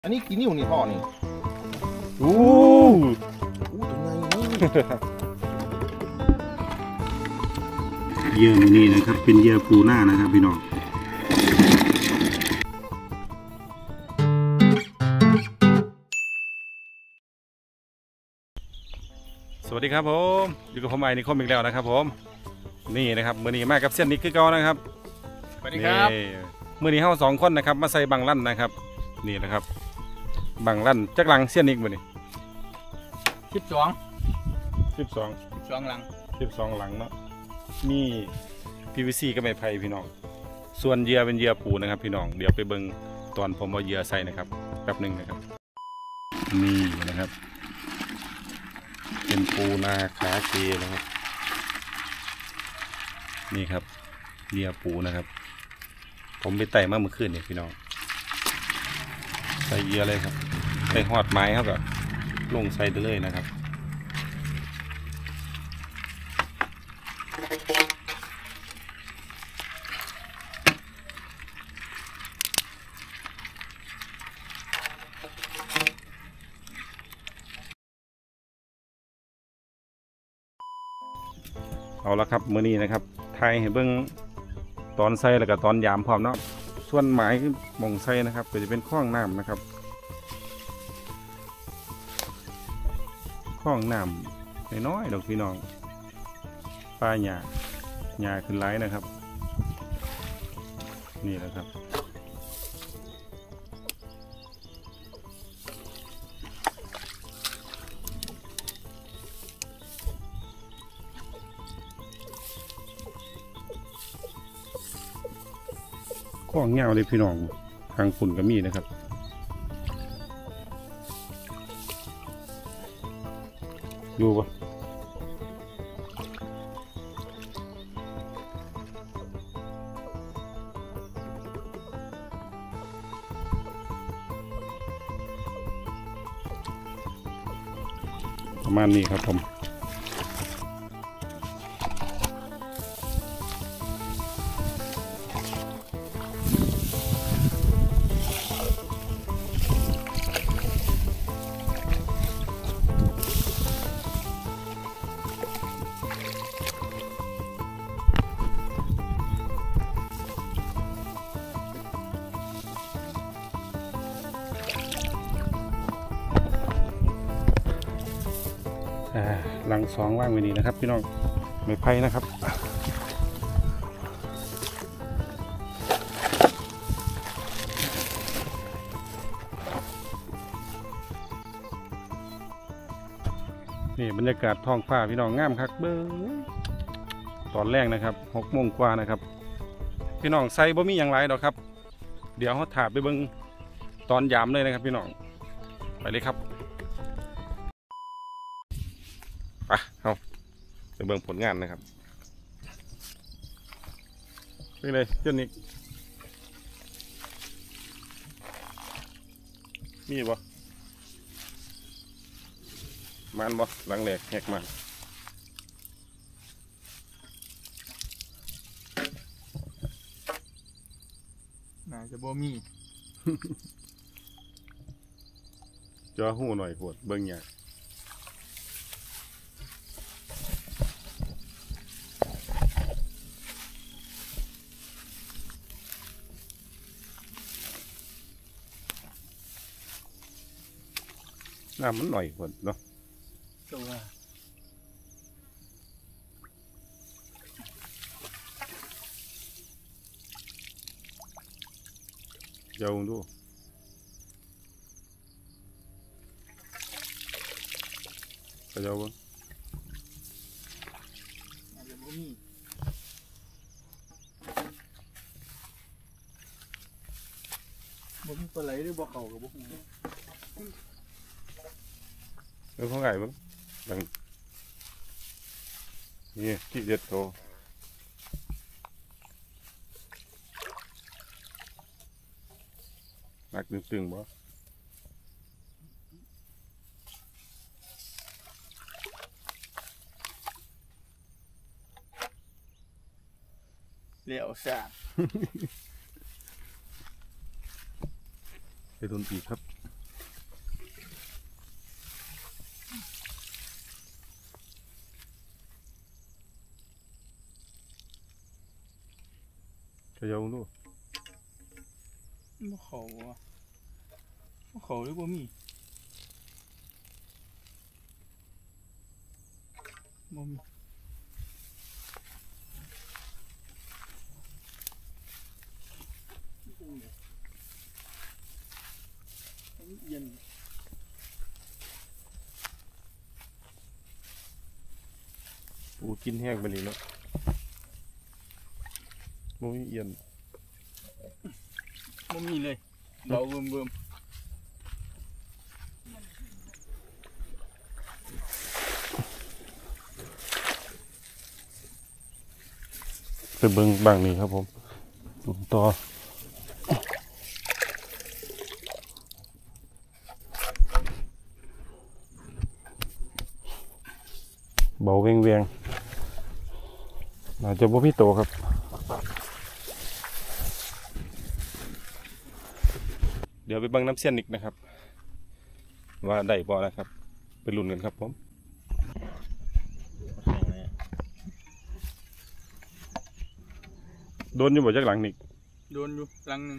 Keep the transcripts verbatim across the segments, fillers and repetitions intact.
อันนี้กี่นิ้วนี่พ่อนี่อู้อู้ตัวใหญ่นี่เหยื่อนี่นะครับเป็นเหยื่อปูหน้านะครับพี่น้องสวัสดีครับผมอยู่กับผมไอ้นิคมอีกแล้วนะครับผมนี่นะครับมือนี้มากับเส้นนิกคือเก่านะครับสวัสดีครับมือนี้เฮาสองคนนะครับมาใส่บังลั่นนะครับนี่นะครับบังลั่นจักหลังเส้นนิกมือนี้สิบสองสิบสองสิบสองหลังสิบสองหลังเนาะมี พี วี ซี ก็ไม่ไผ่พี่น้องส่วนเหยื่อเป็นเหยื่อปูนะครับพี่น้องเดี๋ยวไปเบิ่งตอนผมเอาเหยื่อใส่นะครับแป๊บหนึ่งนะครับนี่นะครับเป็นปูนาขาเกนะครับนี่ครับเหยื่อปูนะครับผมไปไต่มาเมื่อคืนเนี่ยพี่น้องใส่เหยื่อเลยครับใส่หอดไม้เขาก็ลงใส่ได้เลยนะครับเอาละครับมื้อนี้นะครับไทยให้เบิ่งตอนใส่แล้วก็ตอนยามพร้อมเนาะส่วนหมายมองใส่นะครับก็จะเป็นคล้องน้ำนะครับคล้องน้ำน้อยๆดอกพี่น้องปลาหญ้าหญ้าขึ้นไหลนะครับนี่แหละครับข้องเงาเลยพี่น้องทางฝุ่นก็มีนะครับดูปะประมาณนี้ครับผมหลังสองว่างไว้นี่นะครับพี่น้องไม่ไพ่นะครับนี่บรรยากาศท้องฟ้าพี่น้องงามคักเบิ้งตอนแรกนะครับหกโมงกว่านะครับพี่น้องใส่บ่มีอย่างไรดอกครับเดี๋ยวเขาถ่ายไปเบิ้งตอนยามเลยนะครับพี่น้องไปเลยครับอ่ะเอาไปเบิ่งผลงานนะครับนี่เลยเจ้านิกมีบ่มันบ่หลังแหลกแหกมันน่าจะบ่มีจอหูหน่อยปวดเบิ่งยากน้ำมันหน่อยคนเนาะตัวเจ้าดูเจ้าบ้างอาจจะบ่มีบ่มีปลาไหลหรือบ่เข่ากับบ่หูเออเขาไงบ้างดังนี่ที่เด็ดโตหนักตึงๆบ่เหลียวซะไปโดนปีครับจะยาวดูบ่เขาอ่ะบ่เขาหรือบ่มีบ่มีเย็นปูกินแห้งไปเลยเนาะบ่มีเอียนบ่มีเลยเบาเบิ่มเบิ่มไปเบิ่งบางนี่ครับผมลุมต่อเบาเวียงเวียงอาจจะบ่มีโตครับเดี๋ยวไปเบิ่งน้ำเสี้ยนอีกนะครับว่าได้บ่นะครับไปลุ้นกันครับผมโดนอยู่บ่จากหลังนี่โดนอยู่ครั้งหนึ่ง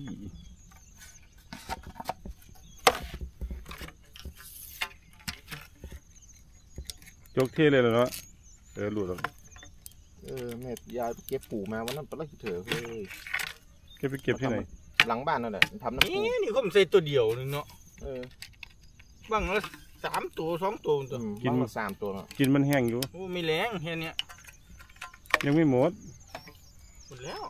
ยกเท่เลยแล้วเนาะเออหลุดแล้วเออแม่ยายเก็บปูมาวันนั้นปลาเถอะเฮ้ยเก็บไปเก็บที่ไหนหลังบ้านนั่นแหละทำน้ำปูนี่นี่ผมใส่ตัวเดียวนึงเนาะเออบังละสามตัวสองตัวตัวกินมาสามตัวเนาะกินมันแห้งอยู่โอ้ไม่แรงแค่เนี้ยยังไม่หมดหมดแล้ว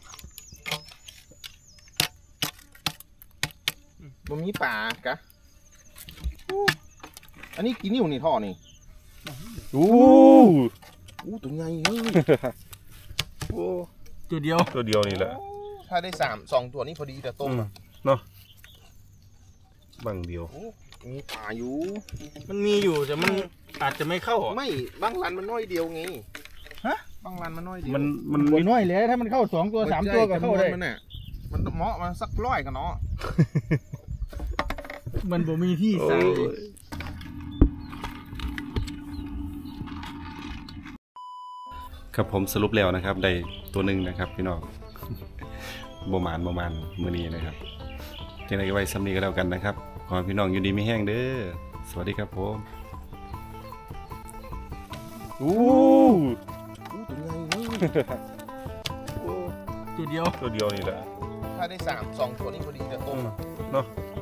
บ่มีปลากะอู้อันนี้กี่นิ้วนี่ท่อนี่อู้อู้ตัวใหญ่เฮ้ยโอ้ตัวเดียวตัวเดียวนี่แหละถ้าได้สามสองตัวนี้พอดีแต่ต้มอะเนาะบังเดียวโอ้มีปลาอยู่มันมีอยู่แต่มันอาจจะไม่เข้าอ่ะไม่บางรันมันน้อยเดียวไงฮะบางรันมันน้อยเดียวมันมันตัวน้อยเลยถ้ามันเข้าสองตัวสามตัวก็เข้าได้มันน่ะมันเหมาะมันสักร้อยกันเนาะมันบ่มีที่ใส่ครับผมสรุปแล้วนะครับได้ตัวหนึ่งนะครับพี่น้อง ประมาณประมาณมือนี้นะครับจังไดก็ไว้ซ้ำนี้ก็แล้วกันนะครับขอให้พี่น้องอยู่ดีไม่แห้งเด้อสวัสดีครับผมอู้อู้ตัวใหญ่เฮ้ยโอ้ตัวเดียวตัวเดียวนี่แหละถ้าได้สามสองตัวนี้พอดีแต่ต้มอะเนาะเ